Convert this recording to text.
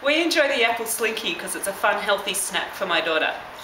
We enjoy the apple Slinky because it's a fun, healthy snack for my daughter.